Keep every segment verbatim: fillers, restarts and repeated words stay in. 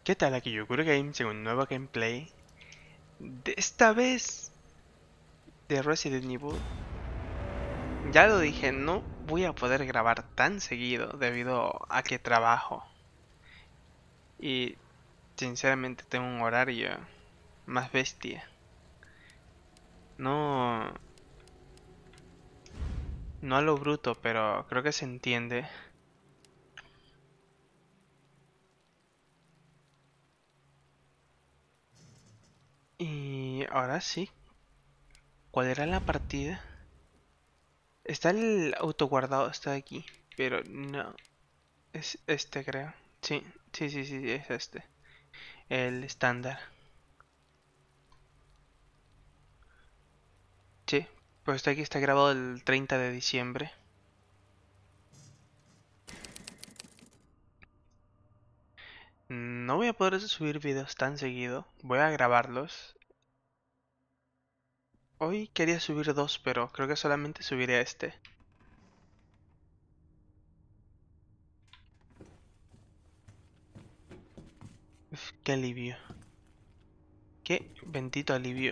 ¿Qué tal? Aquí Yukuro Games en un nuevo gameplay. De esta vez de Resident Evil. Ya lo dije, no voy a poder grabar tan seguido debido a que trabajo. Y sinceramente tengo un horario más bestia. No, no a lo bruto, pero creo que se entiende. Y ahora sí, ¿cuál era la partida? Está el autoguardado, está aquí, pero no, es este creo. Sí, sí, sí, sí, es este. El estándar. Sí, pues está aquí, está grabado el treinta de diciembre. No voy a poder subir videos tan seguido. Voy a grabarlos. Hoy quería subir dos, pero creo que solamente subiré este. Uf, qué alivio. Qué bendito alivio.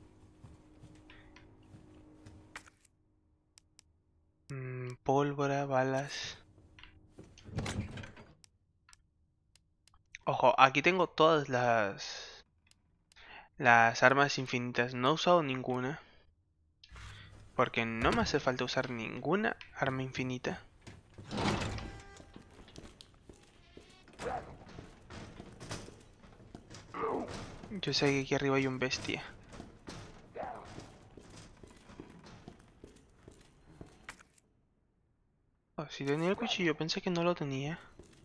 Mm, pólvora, balas. Ojo, aquí tengo todas las... Las armas infinitas. No he usado ninguna. Porque no me hace falta usar ninguna arma infinita. Yo sé que aquí arriba hay un bestia. Oh, si tenía el cuchillo, pensé que no lo tenía.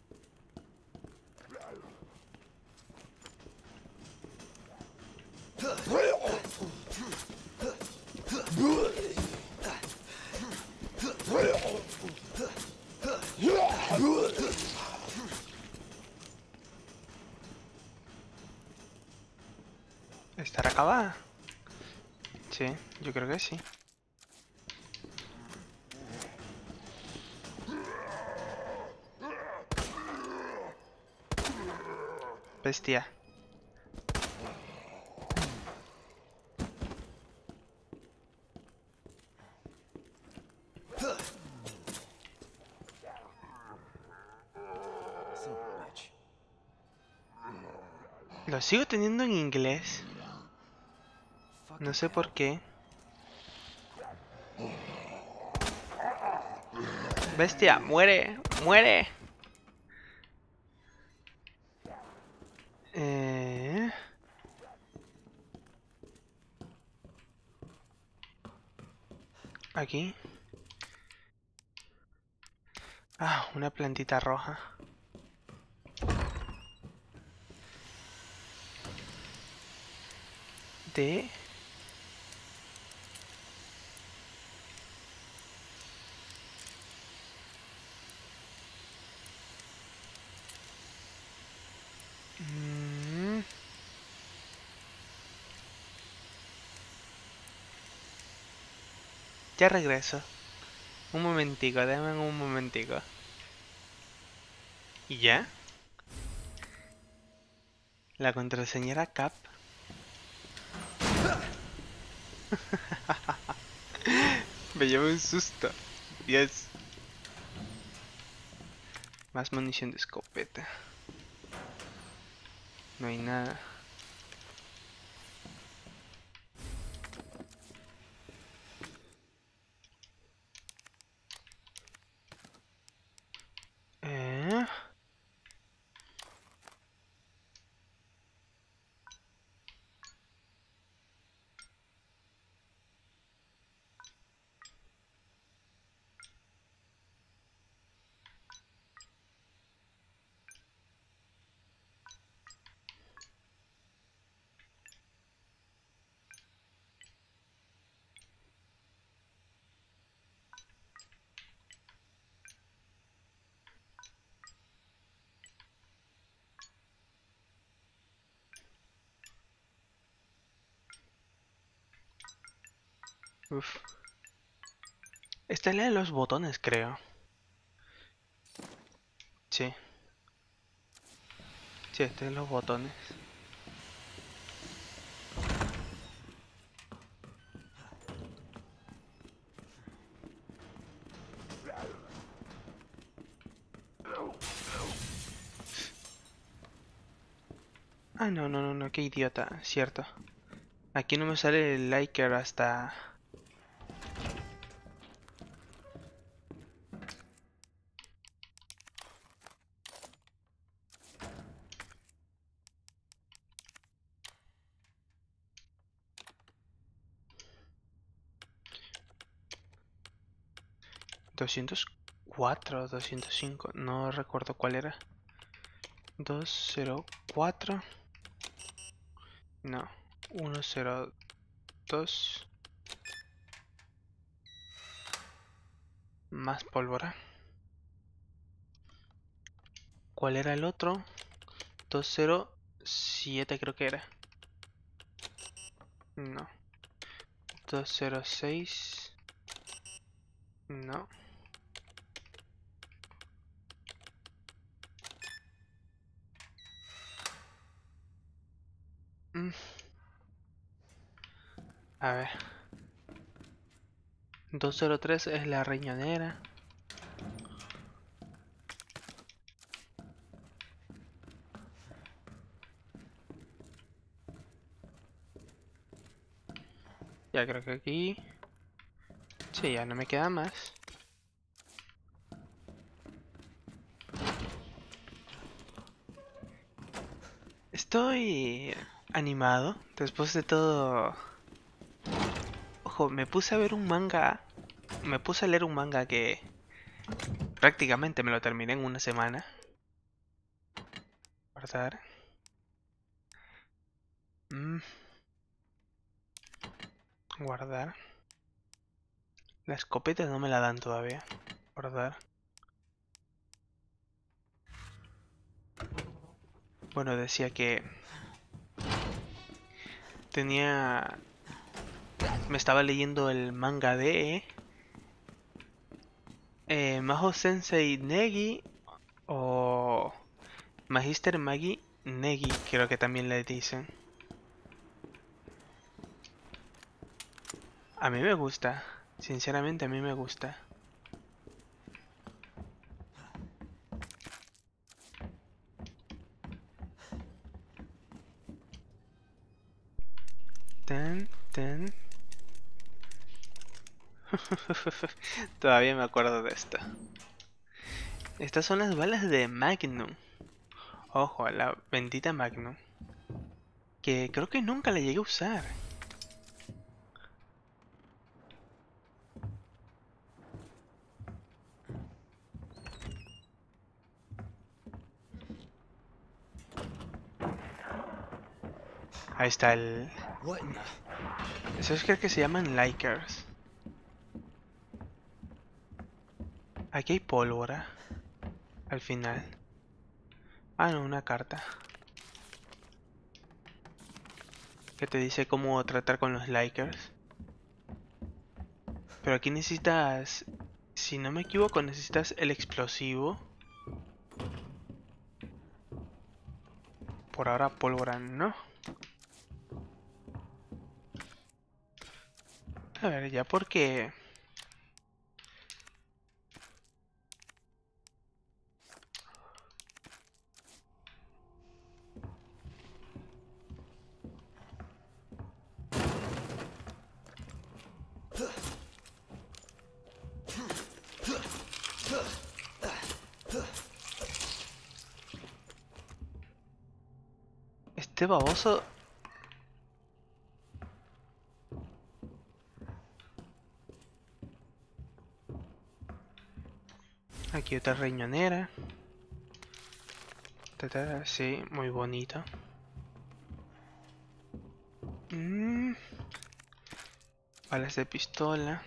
¿Estará acabada? Sí, yo creo que sí. Bestia. Lo sigo teniendo en inglés. No sé por qué. Bestia, muere, muere. Eh... Aquí. Ah, una plantita roja. De... Mm, ya regreso. Un momentico, déjame un momentico. ¿Y ya? La contraseña era Cap. Me llevo un susto. Dios. Más munición de escopeta. No hay nada. Eh... Uf. Esta lee los botones, creo. Sí. Sí, este es los botones. Ah, no, no, no, no, qué idiota, cierto. Aquí no me sale el liker hasta... doscientos cuatro, doscientos cinco, no recuerdo cuál era. doscientos cuatro. No, ciento dos. Más pólvora. ¿Cuál era el otro? doscientos siete creo que era. No. doscientos seis. No. Mm. A ver. doscientos tres es la riñonera. Ya creo que aquí... Sí, ya no me queda más. Estoy animado. Después de todo... Ojo, me puse a ver un manga. Me puse a leer un manga que prácticamente me lo terminé en una semana. Guardar. Mm. Guardar. La escopeta no me la dan todavía. Guardar. Bueno, decía que tenía... Me estaba leyendo el manga de eh, Maho Sensei Negi o Magister Magi Negi, creo que también le dicen. A mí me gusta, sinceramente a mí me gusta. Tan, tan. Todavía me acuerdo de esto. Estas son las balas de Magnum. Ojo, la bendita Magnum. Que creo que nunca la llegué a usar. Ahí está el... Esos creo que se llaman Likers. Aquí hay pólvora. Al final. Ah, no, una carta. Que te dice cómo tratar con los Likers. Pero aquí necesitas... Si no me equivoco, necesitas el explosivo. Por ahora pólvora no. A ver, ya porque... Este baboso... Aquí otra riñonera. Sí, muy bonito. Mm. Balas de pistola.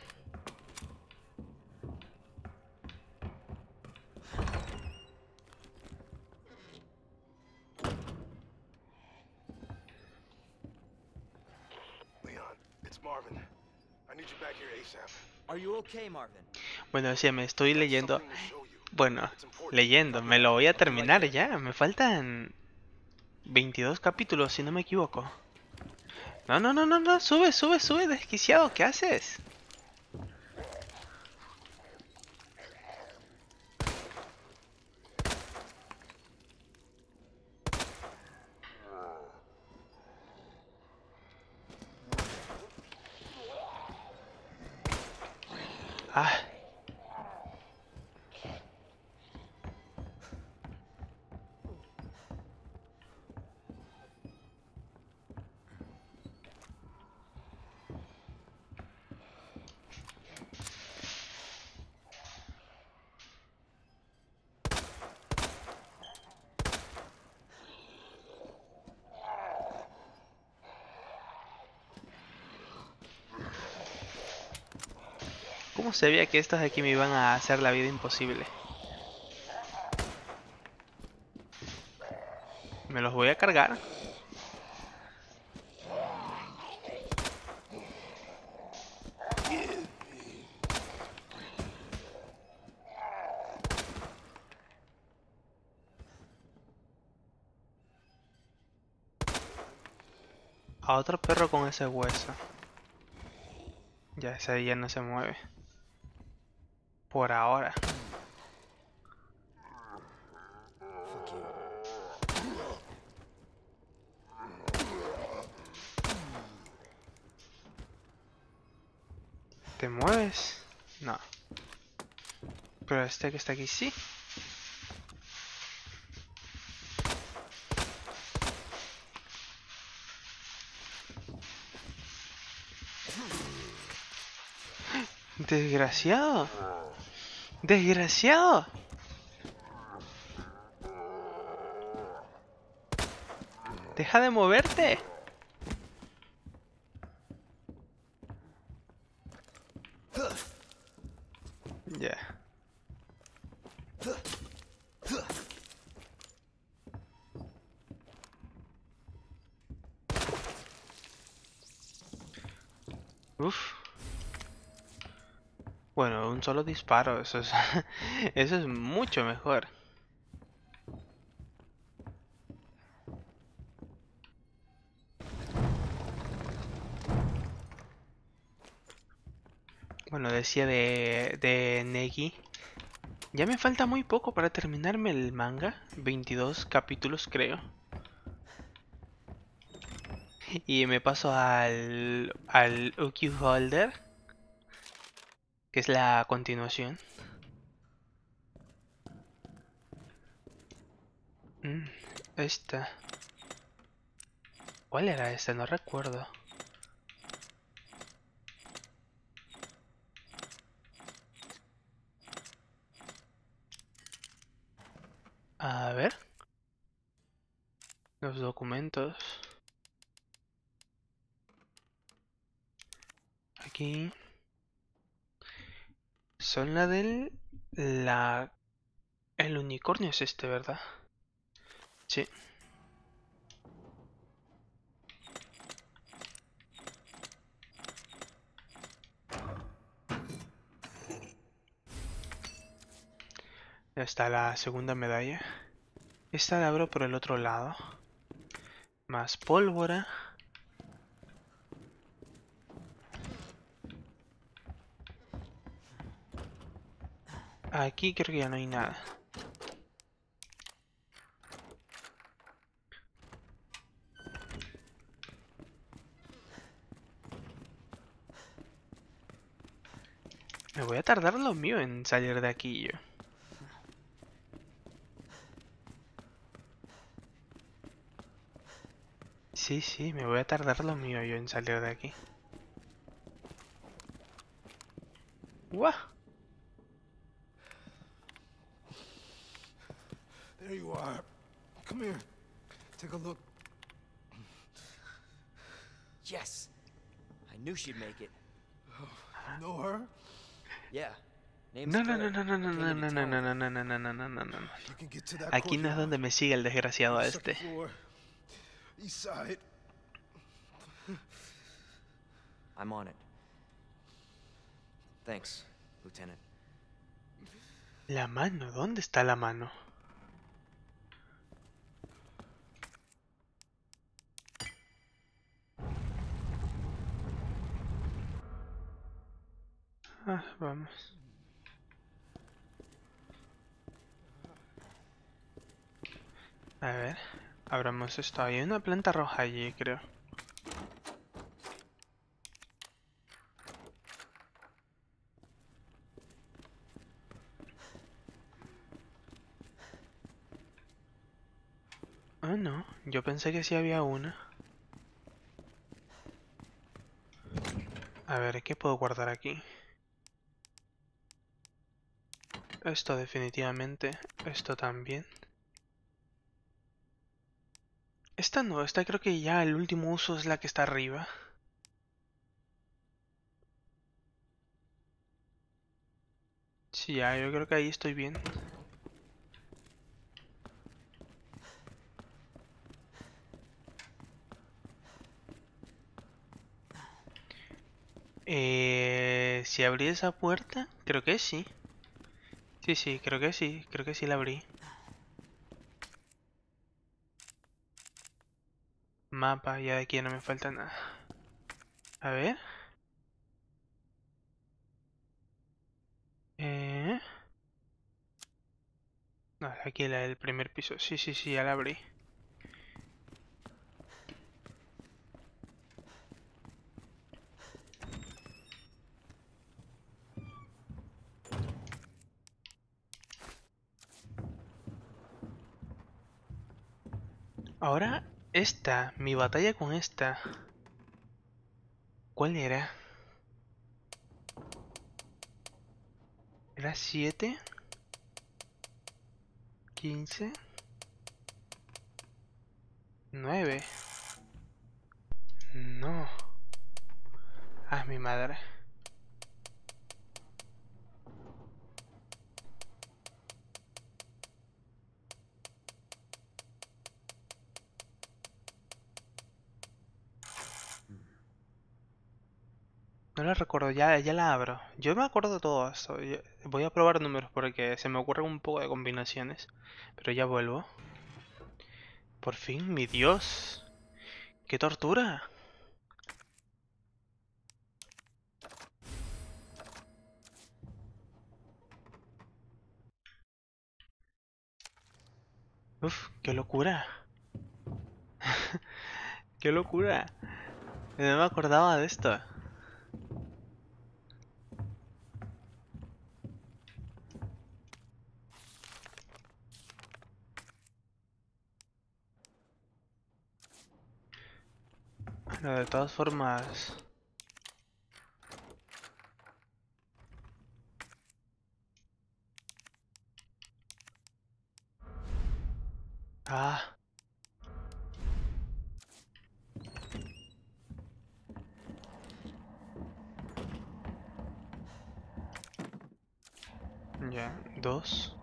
Leon, it's Marvin. I need you back here ASAP. Are you okay, Marvin? Bueno, decía, me estoy leyendo... Something to show you. Bueno, It's important. leyendo, me lo voy a terminar ya. Me faltan veintidós capítulos, si no me equivoco. No, no, no, no, no, sube, sube, sube, desquiciado, ¿qué haces? Ah. ¿Cómo sabía que estos de aquí me iban a hacer la vida imposible? Me los voy a cargar. A otro perro con ese hueso. Ya ese ya no se mueve. Por ahora. ¿Te mueves? No. Pero este que está aquí sí. Desgraciado. Desgraciado. Deja de moverte. Ya. Uf. Bueno, un solo disparo, eso es eso es mucho mejor. Bueno, decía de, de Neji. Ya me falta muy poco para terminarme el manga. veintidós capítulos creo. Y me paso al, al Uki Holder, que es la continuación. Mm, esta. ¿Cuál era esta? No recuerdo. A ver. Los documentos. Aquí. Son la del... La... El unicornio es este, ¿verdad? Sí. Ya está la segunda medalla. Esta la abro por el otro lado. Más pólvora. Aquí creo que ya no hay nada. Me voy a tardar lo mío en salir de aquí yo. Sí, sí, me voy a tardar lo mío yo en salir de aquí. ¡Guau! There you are. Come here. Take a look. Yes. I knew she'd make it. You know her? Yeah. Name's No, no, no, Claire. no, no, no, I came no, into no, no, town. no, no, no, no, no, no, no. You can get to that Aquí no es courtyard. donde me sigue el desgraciado Second este. floor. East side. I'm on it. Thanks, Lieutenant. La mano, ¿dónde está la mano? Ah, vamos. A ver, abramos esto. Hay una planta roja allí, creo. Ah, no. Yo pensé que sí había una. A ver, ¿qué puedo guardar aquí? Esto definitivamente. Esto también. Esta no, esta creo que ya el último uso es la que está arriba. Sí, ya, yo creo que ahí estoy bien. Eh, si abrí esa puerta, creo que sí. Sí, sí, creo que sí, creo que sí la abrí. Mapa, ya de aquí no me falta nada. A ver. Eh... No, aquí la del primer piso. Sí, sí, sí, ya la abrí. Ahora, esta, mi batalla con esta. ¿Cuál era? ¿Era siete? ¿quince? ¿nueve? No. Ah, mi madre. No la recuerdo, ya, ya la abro. Yo me acuerdo de todo esto. Yo- voy a probar números porque se me ocurren un poco de combinaciones. Pero ya vuelvo. Por fin, mi Dios. ¡Qué tortura! Uf, qué locura. ¡Qué locura! No me acordaba de esto. Bueno, de todas formas... Ah, ya, dos.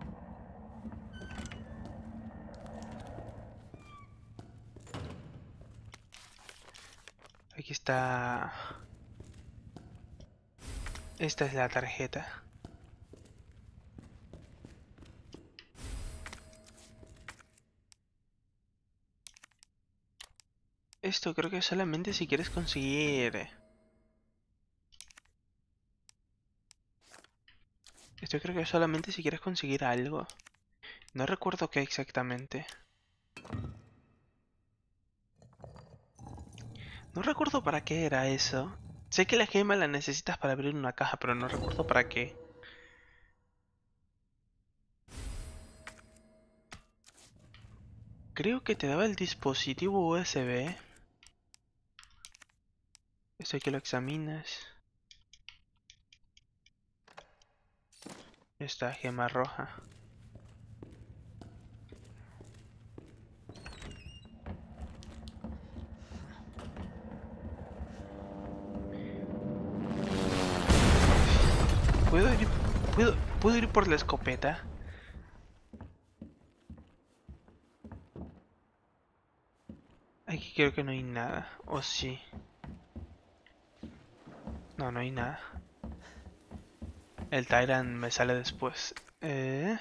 Aquí está... Esta es la tarjeta. Esto creo que solamente si quieres conseguir... Esto creo que solamente si quieres conseguir algo. No recuerdo qué exactamente. No recuerdo para qué era eso. Sé que la gema la necesitas para abrir una caja, pero no recuerdo para qué. Creo que te daba el dispositivo U S B. Esto que lo examinas. Esta gema roja. ¿Puedo ir, puedo, puedo ir por la escopeta? Aquí creo que no hay nada. ¿O sí? No, no hay nada. El Tyrant me sale después. Eh...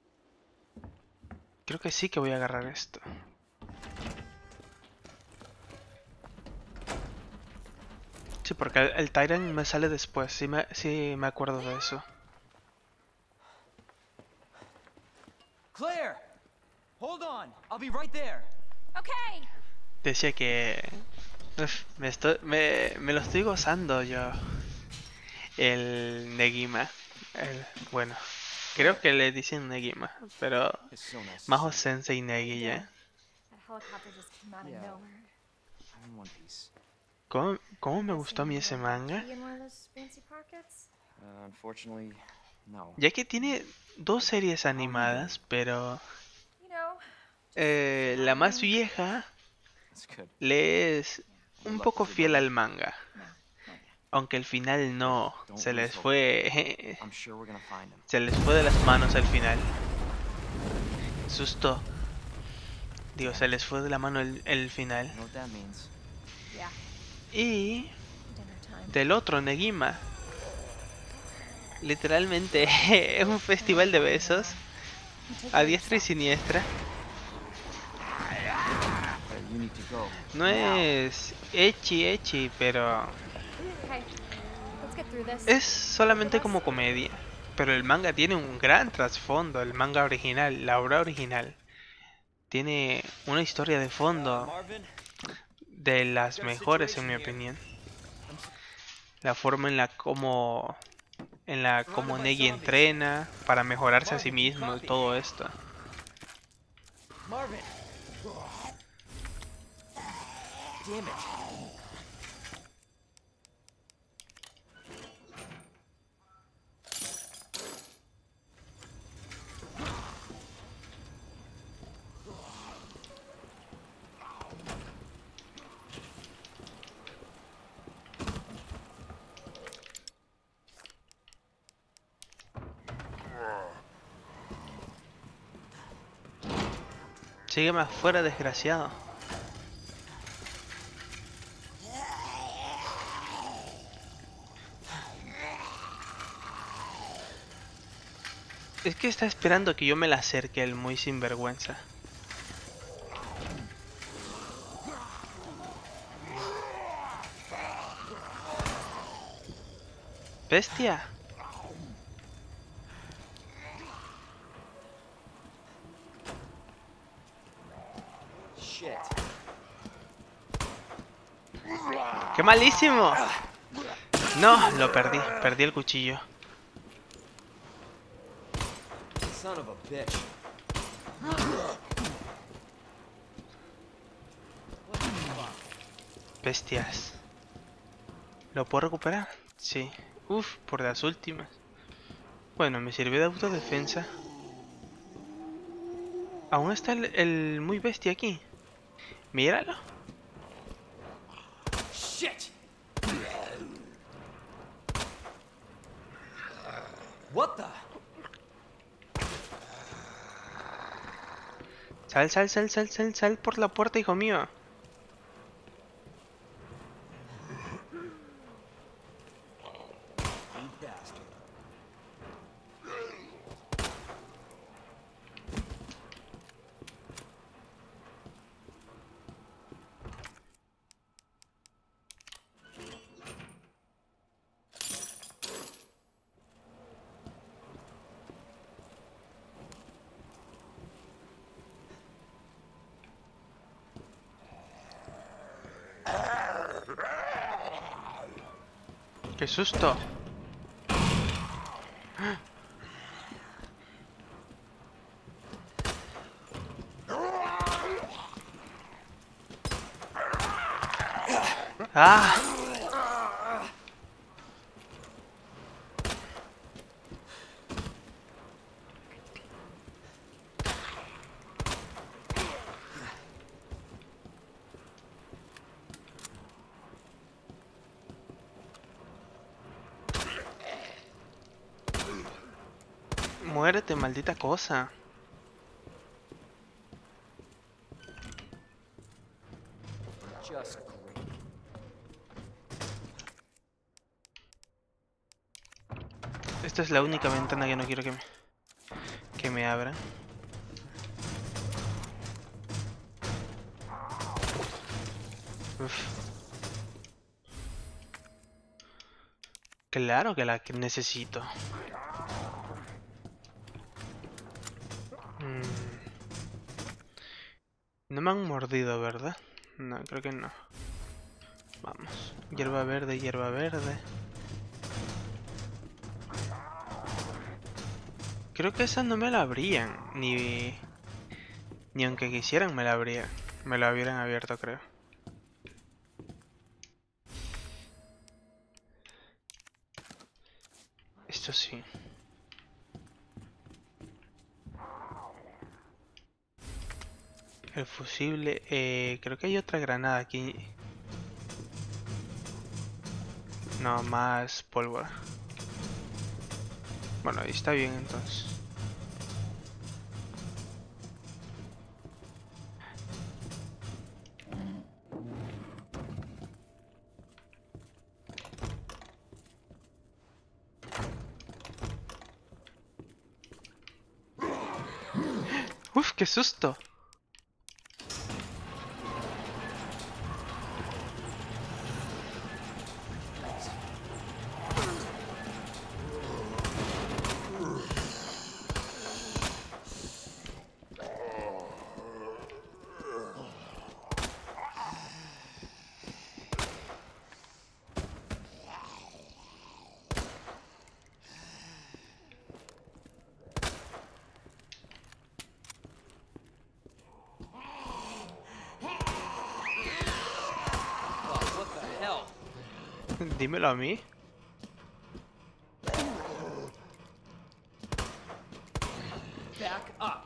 Creo que sí que voy a agarrar esto. Sí, porque el, el Tyrant me sale después, sí me, sí me acuerdo de eso. Claire, hold on. I'll be right there. Okay. Decía que... Uf, me, estoy, me, me lo estoy gozando yo. El Negima. El, bueno, creo que le dicen Negima, pero It's so nice. to Maho see you. Sensei Negi ya. That helicopter just came out of Yeah. nowhere. I'm in one piece. ¿Cómo, cómo me gustó a mí ese manga? You in one of those fancy pockets? Uh, unfortunately, no. Ya que tiene dos series animadas, pero You know, eh, la más vieja That's good. le es un poco fiel al manga. no, not yet. Aunque el final no, se les fue... I'm sure we're gonna find him. Se les fue de las manos al final. Susto. Digo, se les fue de la mano el, el final. You know what that means? Yeah, Y dinner time. del otro, Negima. Literalmente es un festival de besos. You take A care of diestra y yourself. siniestra. But you need to go. No es echi echi, pero Okay, let's get through this. es solamente como comedia. Pero el manga tiene un gran trasfondo. El manga original, la obra original, tiene una historia de fondo Marvin, de las mejores en mi opinión. La forma en la como en la como Negi entrena para mejorarse a sí mismo y todo esto. Marvin. Damn it. Sígueme afuera, desgraciado. Es que está esperando que yo me la acerque, el muy sinvergüenza. Bestia. Shit. ¡Qué malísimo! No, lo perdí. Perdí el cuchillo. Son of a bitch. Bestias. ¿Lo puedo recuperar? Sí. Uf, por las últimas. Bueno, me sirvió de autodefensa. Aún está el, el muy bestia aquí. Míralo. Shit. What the? Sal, sal, sal, sal, sal, sal por la puerta, hijo mío. You bastard. ¡Qué susto! ¡Ah! Muérete, maldita cosa. Just great. Esta es la única ventana que no quiero que me, que me abra. Uf. Claro que la que necesito. Mm. No me han mordido, ¿verdad? No, creo que no. Vamos. Hierba verde, hierba verde. Creo que esa no me la abrían. Ni... Ni aunque quisieran me la abrían. Me la hubieran abierto, creo. Esto sí. El fusible. Eh, creo que hay otra granada aquí. No, más pólvora. Bueno, ahí está bien entonces. Uf, qué susto. Oh, what the hell? Dímelo a mí. Back up.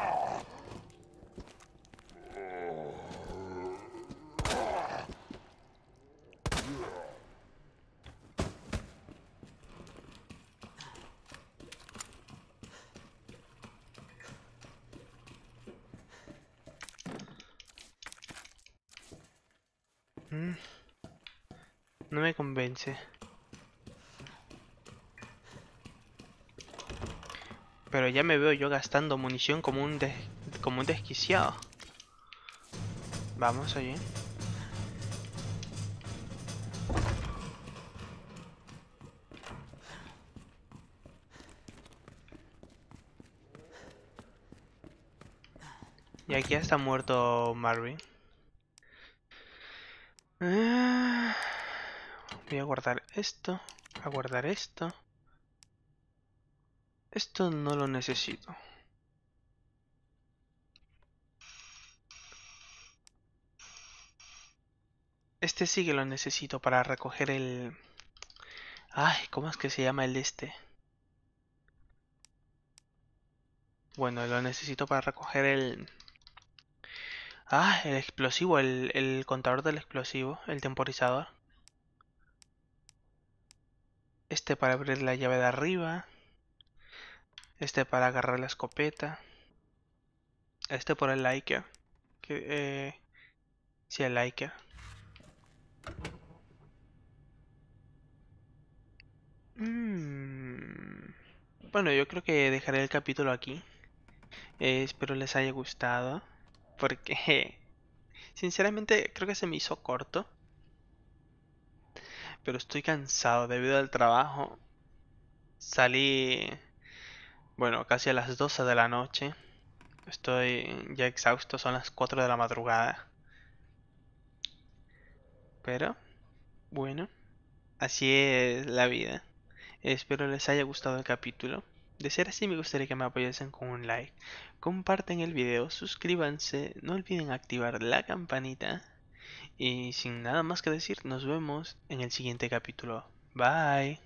Mm. No me convence. Pero ya me veo yo gastando munición como un des como un desquiciado. Vamos, oye. Y aquí ya está muerto Marvin. Ah, voy a guardar esto. A guardar esto. Esto no lo necesito. Este sí que lo necesito para recoger el... Ay, ¿cómo es que se llama el este? Bueno, lo necesito para recoger el... Ah, el explosivo, el, el contador del explosivo, el temporizador. Este para abrir la llave de arriba. Este para agarrar la escopeta. Este por el Liker. Que, eh... Sí, el Liker. Mm. Bueno, yo creo que dejaré el capítulo aquí. Eh, espero les haya gustado. Porque... Sinceramente creo que se me hizo corto. Pero estoy cansado debido al trabajo. Salí... Bueno, casi a las doce de la noche. Estoy ya exhausto, son las cuatro de la madrugada. Pero, bueno, así es la vida. Espero les haya gustado el capítulo. De ser así, me gustaría que me apoyasen con un like. Compartan el video, suscríbanse, no olviden activar la campanita. Y sin nada más que decir, nos vemos en el siguiente capítulo. Bye.